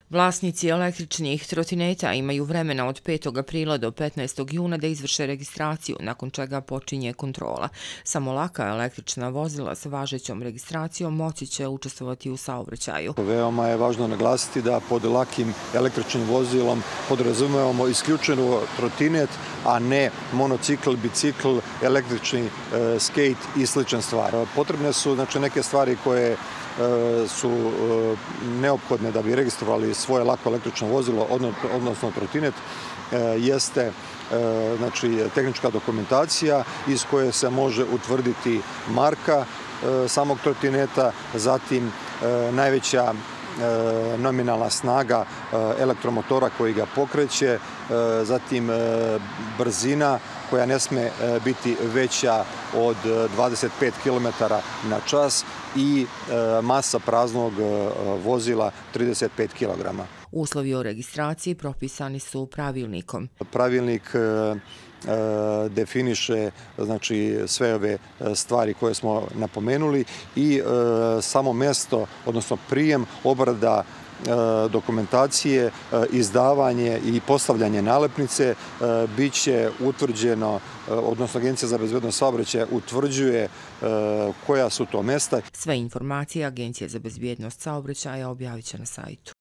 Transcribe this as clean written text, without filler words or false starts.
Vlasnici električnih trotineta imaju vremena od 5. aprila do 15. juna da izvrše registraciju, nakon čega počinje kontrola. Samo laka električna vozila sa važećom registracijom moći će učestvovati u saobraćaju. Veoma je važno naglasiti da pod lakim električnim vozilom podrazumevamo isključeno trotinet, a ne monocikl, bicikl, električni skejt i slične stvari. Potrebne su neke stvari koje su neophodne da bi registrovali svoje lako električno vozilo, odnosno trotinet, jeste tehnička dokumentacija iz koje se može utvrditi marka samog trotineta, zatim najveća nominalna snaga elektromotora koji ga pokreće, zatim brzina koja ne sme biti veća od 25 km na čas i masa praznog vozila 35 kg. Uslovi o registraciji propisani su pravilnikom. Pravilnik definiše sve ove stvari koje smo napomenuli i samo mesto, odnosno prijem, obrada dokumentacije, izdavanje i postavljanje nalepnice biće utvrđeno, odnosno Agencija za bezbednost saobraćaja utvrđuje koja su to mesta. Sve informacije Agencije za bezbednost saobraćaja objavit će na sajtu.